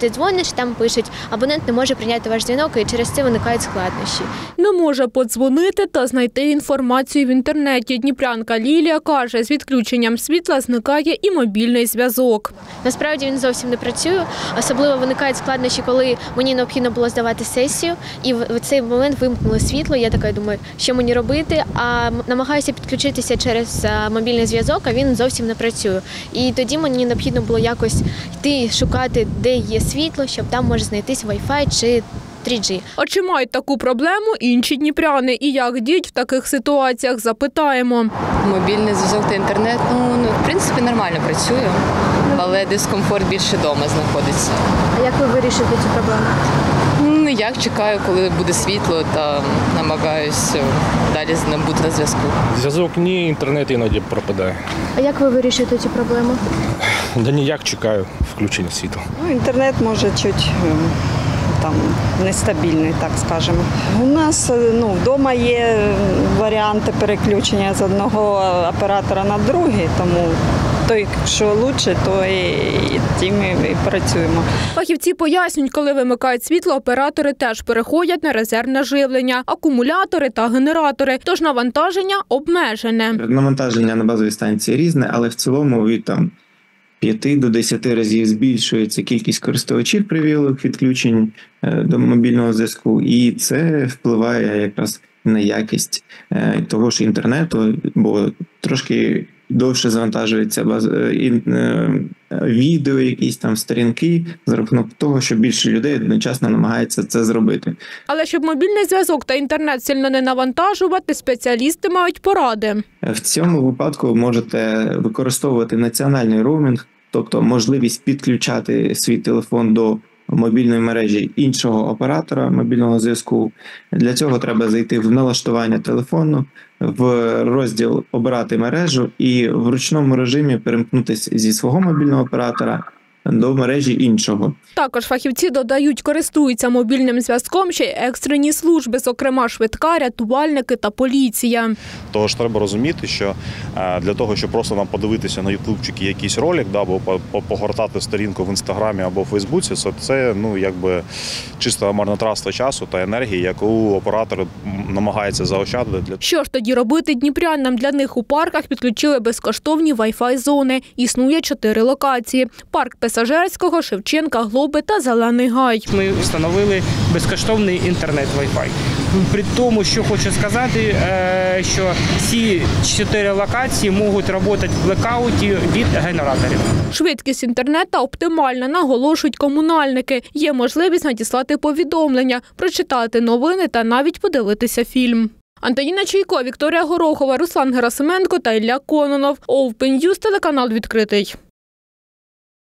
Ти дзвониш, там пишуть, абонент не може прийняти ваш дзвінок, і через це виникають складнощі. Не може подзвонити та знайти інформацію в інтернеті. Дніпрянка Лілія каже, з відключенням світла зникає і мобільний зв'язок. Насправді він зовсім не працює, особливо виникають складнощі, коли мені необхідно було здавати сесію, і в цей момент вимкнули світло, я така думаю, що мені робити, а намагаюся підключитися через мобільний зв'язок, а він зовсім не працює. І тоді мені необхідно було якось йти шукати, де є світло, щоб там може знайтись Wi-Fi чи 3G. А чи мають таку проблему інші дніпряни? І як діють в таких ситуаціях, запитаємо. Мобільний зв'язок та інтернет, в принципі, нормально працює, але дискомфорт більше вдома знаходиться. А як ви вирішите цю проблему? Ніяк, чекаю, коли буде світло, та намагаюся далі бути на зв'язку. Зв'язок ні, інтернет іноді пропадає. А як ви вирішите цю проблему? Да ніяк, чекаю включення світла. Інтернет може чуть нестабільний, так скажемо. У нас вдома є варіанти переключення з одного оператора на другий, тому той, що краще, то і тим і працюємо. Фахівці пояснюють, коли вимикають світло, оператори теж переходять на резервне живлення, акумулятори та генератори, тож навантаження обмежене. Навантаження на базовій станції різне, але в цілому від 5 до 10 разів збільшується кількість користувачів привілих відключень до мобільного зв'язку, і це впливає якраз на якість того ж інтернету, бо трошки довше завантажується відео, якісь там сторінки, за рахунок того, що більше людей одночасно намагається це зробити. Але щоб мобільний зв'язок та інтернет сильно не навантажувати, спеціалісти мають поради. В цьому випадку ви можете використовувати національний роумінг, тобто можливість підключати свій телефон до мобільної мережі іншого оператора мобільного зв'язку. Для цього треба зайти в налаштування телефону, в розділ «Обрати мережу» і в ручному режимі перемкнутися зі свого мобільного оператора до мережі іншого. Також фахівці додають, користуються мобільним зв'язком ще й екстрені служби, зокрема швидка, рятувальники та поліція. Тож треба розуміти, що для того, щоб просто нам подивитися на ютубчики якийсь ролик, або погортати сторінку в інстаграмі або в фейсбуці, це чисто марнотратство часу та енергії, яку оператор намагається заощадити. Що ж тоді робити дніпрянам? Для них у парках підключили безкоштовні Wi-Fi зони. Існує 4 локації – парк Пасажирського, Шевченка, Глоби та Зелений Гай. Ми встановили безкоштовний інтернет Wi-Fi. При тому, що хочу сказати, що ці 4 локації можуть працювати в блекауті від генераторів. Швидкість інтернету оптимальна, наголошують комунальники. Є можливість надіслати повідомлення, прочитати новини та навіть подивитися фільм. Антоніна Чайко, Вікторія Горохова, Руслан Герасименко та Ілля Кононов. Open News, телеканал «Відкритий».